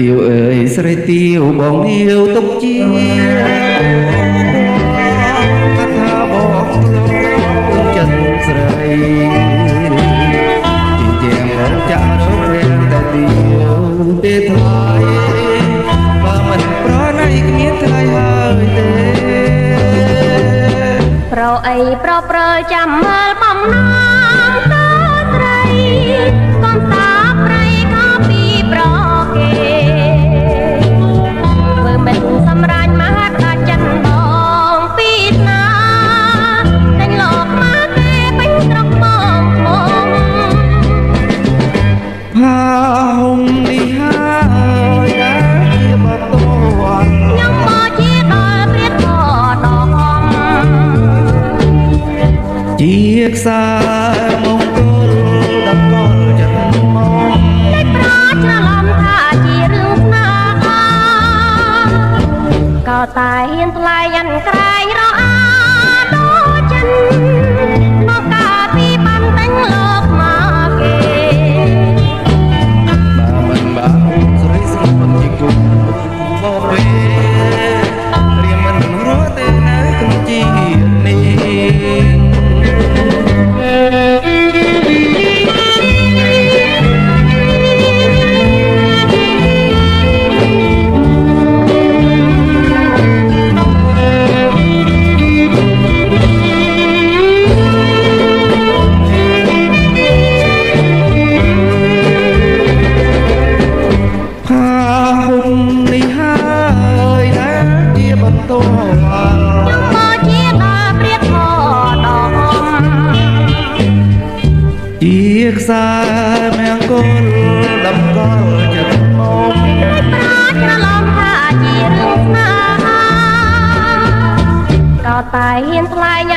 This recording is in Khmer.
ទាវអើយស្រីទាវបងនាវទុកជាកថាបងលោកចិត្តស្រីទីទាំងរកចាក់រករៀងតែទាវទេថ្លៃបើមិនប្រណៃគ្មានថ្លៃហើយទេប្រអីប្រព្រើចាំមើលបំណងតើស្រីកុំតាប្រៃខោពីប្រគេធ្វើមិនសម្រាញ់មហាដាច់ចិនបងពីណាតែងលោកមកគេពេញស្រុកមកមកផាហុំនេះហើយដែលជាបតនខ្ញុំមកជាដល់ព្រាតខដងជាខ្សែមង្គលដកលចិត្តមកលេចប្រច្រឡំថាជារឿងស្នេហាក៏តែហ៊ានថ្លៃអិនក្រែងរអាដូចចិនមកកាពីបានតែងលោកមកគេបើមិនបានស្រីស្រីមិនជាគុំបបេរៀងមិនរស់ទេនៅក្នុងជីនេះខ្សែមង្គលដំកល់ចិត្តមកប្រាច្រឡំថាជារឿងស្នេហាក៏តែហ៊ានថ្លែង